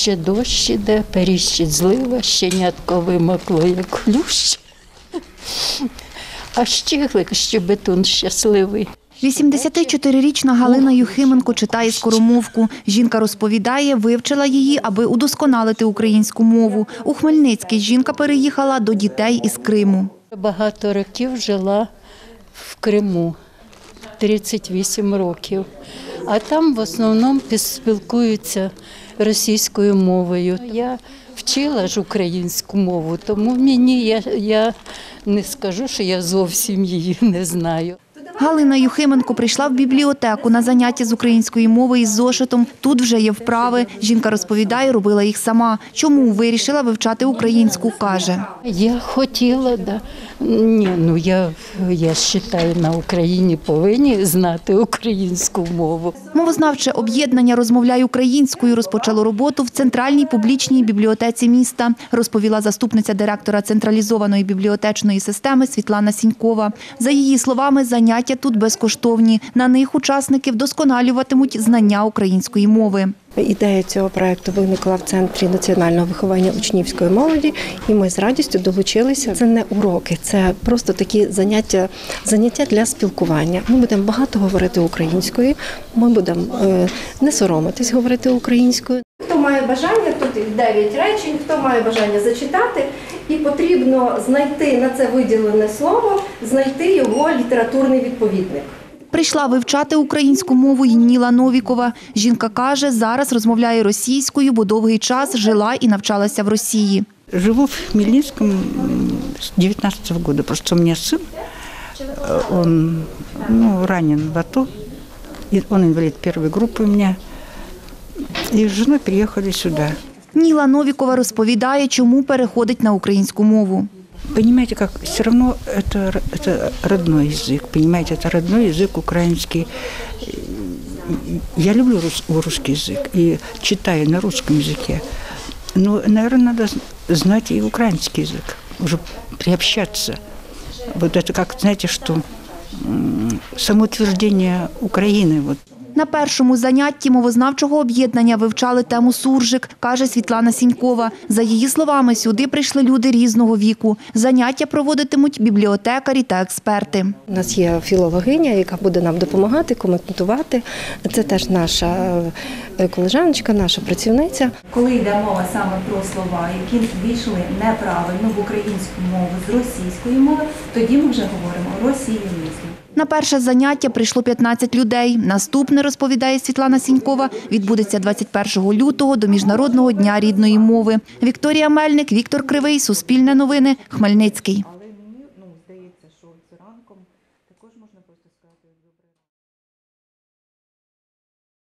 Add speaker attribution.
Speaker 1: ще дощ іде, періщить злива, щенятко вимокло, як хлющ. А щебетун щасливий.
Speaker 2: 84-річна Галина Юхименко читає скоромовку. Жінка розповідає, вивчила її, аби удосконалити українську мову. У Хмельницький жінка переїхала до дітей із Криму.
Speaker 1: Багато років жила в Криму, 38 років. А там в основному спілкуються російською мовою. Я вчила ж українську мову, тому я не скажу, що я зовсім її не знаю.
Speaker 2: Галина Юхименко прийшла в бібліотеку на заняття з української мови із зошитом. Тут вже є вправи. Жінка розповідає, робила їх сама. Чому вирішила вивчати українську, каже.
Speaker 1: Я хотіла, да. Я вважаю, на Україні повинні знати українську мову.
Speaker 2: Мовознавче об'єднання «Розмовляй українською» розпочало роботу в Центральній публічній бібліотеці міста, розповіла заступниця директора централізованої бібліотечної системи Світлана Сінькова. За її словами, заняття тут безкоштовні. На них учасники вдосконалюватимуть знання української мови.
Speaker 3: Ідея цього проєкту виникла в Центрі національного виховання учнівської молоді, і ми з радістю долучилися. Це не уроки, це просто такі заняття для спілкування. Ми будемо багато говорити українською, ми будемо не соромитись говорити українською.
Speaker 4: Хто має бажання, тут 9 речень, хто має бажання зачитати, і потрібно знайти на це виділене слово, знайти його літературний відповідник.
Speaker 2: Прийшла вивчати українську мову й Ніла Новікова. Жінка каже, зараз розмовляє російською, бо довгий час жила і навчалася в Росії.
Speaker 5: Живу в Хмельницком с 19-го года. Просто у меня сын, он ранен в АТО, он инвалид первой группы у меня. И с женой переехали сюда.
Speaker 2: Ніла Новікова розповідає, чому переходить на українську мову.
Speaker 5: Понимаете, как все равно это родной язык, понимаете, это родной язык украинский. Я люблю русский язык и читаю на русском языке. Но, наверное, надо знать и украинский язык, уже приобщаться. Вот это как, знаете, что самоутверждение Украины. Вот.
Speaker 2: На першому занятті мовознавчого об'єднання вивчали тему суржик, каже Світлана Сінькова. За її словами, сюди прийшли люди різного віку. Заняття проводитимуть бібліотекарі та експерти.
Speaker 3: У нас є філологиня, яка буде нам допомагати, коментувати. Це теж наша колежаночка, наша працівниця.
Speaker 6: Коли йде мова саме про слова, які війшли неправильно в українську мову з російської мови, тоді ми вже говоримо росіянізм.
Speaker 2: На перше заняття прийшло 15 людей. Наступне, розповідає Світлана Сінькова, відбудеться 21 лютого до Міжнародного дня рідної мови. Вікторія Мельник, Віктор Кривий, Суспільне новини, Хмельницький.